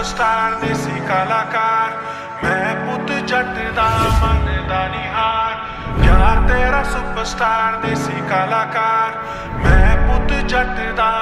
Superstar देसी कलाकार, मैं पुत जट दा मन दा निहार। प्यार तेरा सुपरस्टार देसी कलाकार, मैं पुत जट दा